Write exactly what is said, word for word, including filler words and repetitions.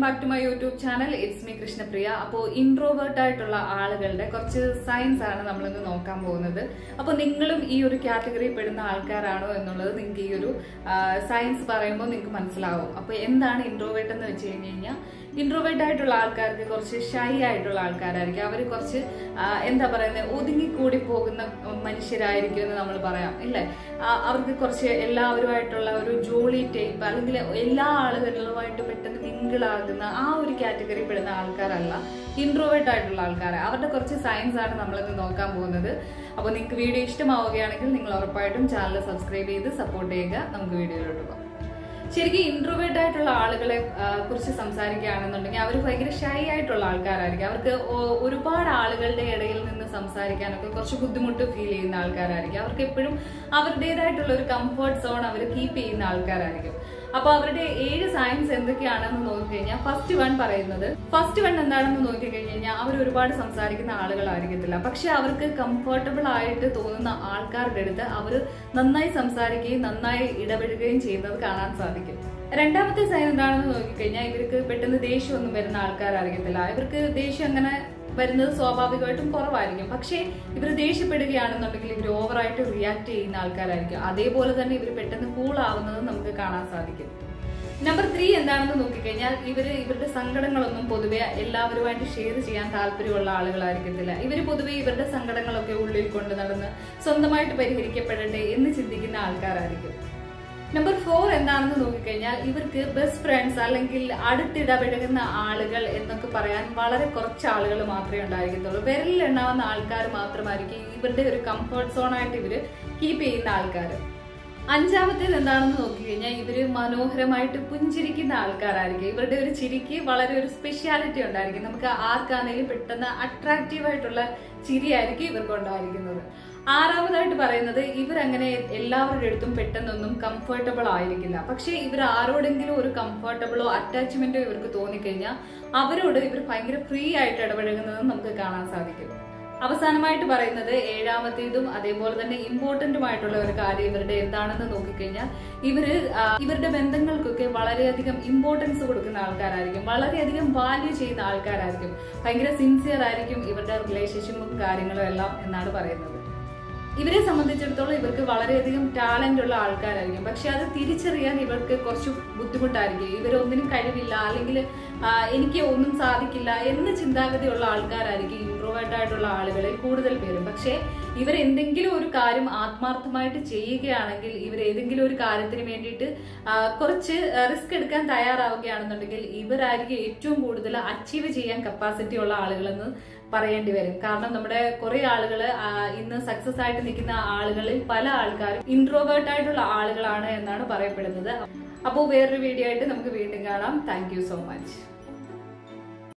back to my YouTube channel. It's me Krishnapriya. അപ്പോൾ introvert ആയിട്ടുള്ള ആളുകളുടെ കുറച്ച് സയൻസ് ആണ് നമ്മൾ ഇന്ന് നോക്കാൻ പോകുന്നത്. അപ്പോൾ നിങ്ങളും ഈ ഒരു കാറ്റഗറിയിൽ പെടുന്ന ആൾക്കാരാണോ എന്നുള്ളത് നിങ്ങൾക്ക് ഈ ഒരു സയൻസ് പറയുമ്പോൾ നിങ്ങൾക്ക് മനസ്സിലാവും. അപ്പോൾ എന്താണ് ഇൻട്രോവേർട്ട് എന്ന് വെച്ച് കഴിഞ്ഞാൽ ഇൻട്രോവേർട്ട് ആയിട്ടുള്ള ആൾക്കാർക്ക് കുറച്ച് ഷൈ ആയിട്ടുള്ള ആൾക്കാരായിരിക്കും. അവർ കുറച്ച് എന്താ പറയുന്നത് ഒതുങ്ങിക്കൂടി പോകുന്ന മനുഷ്യരായിരിക്കും എന്ന് നമ്മൾ പറയാം ഇല്ലേ. അവർക്ക് കുറച്ച് എല്ലാവരുമായിട്ടുള്ള ഒരു ജോളി ടൈപ്പ് അല്ലെങ്കിൽ എല്ലാ ആളുകളുമായിട്ട് പെട്ടെന്ന് മിങ്കിളാകുന്ന ആ ഒരു കാറ്റഗറി പെടുന്ന ആൾക്കാരല്ല ഇൻട്രോവേർട്ട് ആയിട്ടുള്ള ആൾക്കാർ. അവരുടെ കുറച്ച് സയൻസ് ആണ് നമ്മളിന്ന് നോക്കാൻ പോകുന്നത്. അപ്പോൾ നിങ്ങൾക്ക് വീഡിയോ ഇഷ്ടമാവുകയാണെങ്കിൽ നിങ്ങൾ ഉറപ്പായിട്ടും ചാനൽ സബ്സ്ക്രൈബ് ചെയ്ത് സപ്പോർട്ട് ചെയ്യുക. നമുക്ക് വീഡിയോയിലോട്ട് പോകാം. ശരിക്കും ഇൻട്രോവേർട്ട് ആയിട്ടുള്ള ആളുകളെ കുറിച്ച് സംസാരിക്കുകയാണെന്നുണ്ടെങ്കിൽ അവർ ഭയങ്കര ഷൈ ആയിട്ടുള്ള ആൾക്കാരായിരിക്കും. അവർക്ക് ഒരുപാട് ആളുകളുടെ ഇടയിൽ നിന്ന് സംസാരിക്കാനൊക്കെ കുറച്ച് ബുദ്ധിമുട്ട് ഫീൽ ചെയ്യുന്ന ആൾക്കാരായിരിക്കും. അവർക്ക് എപ്പോഴും അവരുടേതായിട്ടുള്ള ഒരു കംഫർട്ട് സോൺ അവർ കീപ്പ് ചെയ്യുന്ന ആൾക്കാരായിരിക്കും. അപ്പൊ അവരുടെ ഏഴ് സയൻസ് എന്തൊക്കെയാണെന്ന് നോക്കിക്കഴിഞ്ഞാൽ ഫസ്റ്റ് വൺ പറയുന്നത് ഫസ്റ്റ് വൺ എന്താണെന്ന് നോക്കിക്കഴിഞ്ഞാൽ അവർ ഒരുപാട് സംസാരിക്കുന്ന ആളുകളായിരിക്കത്തില്ല. പക്ഷെ അവർക്ക് കംഫർട്ടബിൾ ആയിട്ട് തോന്നുന്ന ആൾക്കാരുടെ അടുത്ത് അവർ നന്നായി സംസാരിക്കുകയും നന്നായി ഇടപെടുകയും ചെയ്യുന്നത് കാണാൻ സാധിക്കും. രണ്ടാമത്തെ സൈൻ എന്താണെന്ന് നോക്കിക്കഴിഞ്ഞാൽ ഇവർക്ക് പെട്ടെന്ന് ദേഷ്യമൊന്നും വരുന്ന ആൾക്കാരായിരിക്കത്തില്ല. ഇവർക്ക് ദേഷ്യം അങ്ങനെ വരുന്നത് സ്വാഭാവികമായിട്ടും കുറവായിരിക്കും. പക്ഷേ ഇവർ ദേഷ്യപ്പെടുകയാണെന്നുണ്ടെങ്കിൽ ഇവർ ഓവറായിട്ട് റിയാക്ട് ചെയ്യുന്ന ആൾക്കാരായിരിക്കും. അതേപോലെ തന്നെ ഇവർ പെട്ടെന്ന് കൂൾ ആവുന്നത് നമുക്ക് കാണാൻ സാധിക്കും. നമ്പർ ത്രീ എന്താണെന്ന് നോക്കിക്കഴിഞ്ഞാൽ ഇവര് ഇവരുടെ സങ്കടങ്ങളൊന്നും പൊതുവെ എല്ലാവരുമായിട്ട് ഷെയർ ചെയ്യാൻ താല്പര്യമുള്ള ആളുകളായിരിക്കത്തില്ല. ഇവർ പൊതുവെ ഇവരുടെ സങ്കടങ്ങളൊക്കെ ഉള്ളിൽ കൊണ്ട് നടന്ന് സ്വന്തമായിട്ട് പരിഹരിക്കപ്പെടട്ടെ എന്ന് ചിന്തിക്കുന്ന ആൾക്കാരായിരിക്കും. നമ്പർ ഫോർ എന്താണെന്ന് നോക്കിക്കഴിഞ്ഞാൽ ഇവർക്ക് ബെസ്റ്റ് ഫ്രണ്ട്സ് അല്ലെങ്കിൽ അടുത്തിടപെടുന്ന ആളുകൾ എന്നൊക്കെ പറയാൻ വളരെ കുറച്ച് ആളുകൾ മാത്രമേ ഉണ്ടായിരിക്കത്തുള്ളൂ. വിരലിൽ എണ്ണാവുന്ന ആൾക്കാർ മാത്രമായിരിക്കും ഇവരുടെ ഒരു കംഫർട്ട് സോൺ ആയിട്ട് ഇവര് കീപ്പ് ചെയ്യുന്ന ആൾക്കാർ. അഞ്ചാമത്തേത് എന്താണെന്ന് നോക്കിക്കഴിഞ്ഞാൽ ഇവര് മനോഹരമായിട്ട് പുഞ്ചിരിക്കുന്ന ആൾക്കാരായിരിക്കും. ഇവരുടെ ഒരു ചിരിക്ക് വളരെ ഒരു സ്പെഷ്യാലിറ്റി ഉണ്ടായിരിക്കും. നമുക്ക് ആർക്കാണെങ്കിലും പെട്ടെന്ന് അട്രാക്റ്റീവ് ആയിട്ടുള്ള ചിരിയായിരിക്കും ഇവർക്ക് ഉണ്ടായിരിക്കുന്നത്. ആറാമതായിട്ട് പറയുന്നത് ഇവരങ്ങനെ എല്ലാവരുടെ അടുത്തും പെട്ടെന്നൊന്നും കംഫർട്ടബിൾ ആയിരിക്കില്ല. പക്ഷെ ഇവർ ആരോടെങ്കിലും ഒരു കംഫർട്ടബിളോ അറ്റാച്ച്മെന്റോ ഇവർക്ക് തോന്നിക്കഴിഞ്ഞാൽ അവരോട് ഇവർ ഭയങ്കര ഫ്രീ ആയിട്ട് ഇടപെടുന്നത് നമുക്ക് കാണാൻ സാധിക്കും. അവസാനമായിട്ട് പറയുന്നത് ഏഴാമത്തേതും അതേപോലെ തന്നെ ഇമ്പോർട്ടന്റുമായിട്ടുള്ള ഒരു കാര്യം ഇവരുടെ എന്താണെന്ന് നോക്കിക്കഴിഞ്ഞാൽ ഇവര് ഇവരുടെ ബന്ധങ്ങൾക്കൊക്കെ വളരെയധികം ഇമ്പോർട്ടൻസ് കൊടുക്കുന്ന ആൾക്കാരായിരിക്കും. വളരെയധികം വാല്യൂ ചെയ്യുന്ന ആൾക്കാരായിരിക്കും. ഭയങ്കര സിൻസിയർ ആയിരിക്കും ഇവരുടെ റിലേഷൻഷിപ്പും കാര്യങ്ങളും എല്ലാം എന്നാണ് പറയുന്നത്. ഇവരെ സംബന്ധിച്ചിടത്തോളം ഇവർക്ക് വളരെയധികം ടാലന്റ് ഉള്ള ആൾക്കാരായിരിക്കും. പക്ഷെ അത് തിരിച്ചറിയാൻ ഇവർക്ക് കുറച്ച് ബുദ്ധിമുട്ടായിരിക്കും. ഇവരൊന്നിനും കഴിവില്ല അല്ലെങ്കിൽ എനിക്ക് ഒന്നും സാധിക്കില്ല എന്ന ചിന്താഗതിയുള്ള ആൾക്കാരായിരിക്കും ഇൻട്രോവേർട്ട് ആയിട്ടുള്ള ആളുകളിൽ കൂടുതൽ പേരും. പക്ഷെ ഇവർ എന്തെങ്കിലും ഒരു കാര്യം ആത്മാർത്ഥമായിട്ട് ചെയ്യുകയാണെങ്കിൽ ഇവർ ഏതെങ്കിലും ഒരു കാര്യത്തിന് വേണ്ടിയിട്ട് കുറച്ച് റിസ്ക് എടുക്കാൻ തയ്യാറാവുകയാണെന്നുണ്ടെങ്കിൽ ഇവരായിരിക്കും ഏറ്റവും കൂടുതൽ അച്ചീവ് ചെയ്യാൻ കപ്പാസിറ്റി ഉള്ള ആളുകളെന്ന് പറയേണ്ടി വരും. കാരണം നമ്മുടെ കുറെ ആളുകൾ ഇന്ന് സക്സസ് ആയിട്ട് നിൽക്കുന്ന ആളുകളിൽ പല ആൾക്കാരും ഇൻട്രോവേർട്ട് ആയിട്ടുള്ള ആളുകളാണ് എന്നാണ് പറയപ്പെടുന്നത്. അപ്പോൾ വേറൊരു വീഡിയോ ആയിട്ട് നമുക്ക് വീണ്ടും കാണാം. Thank you so much.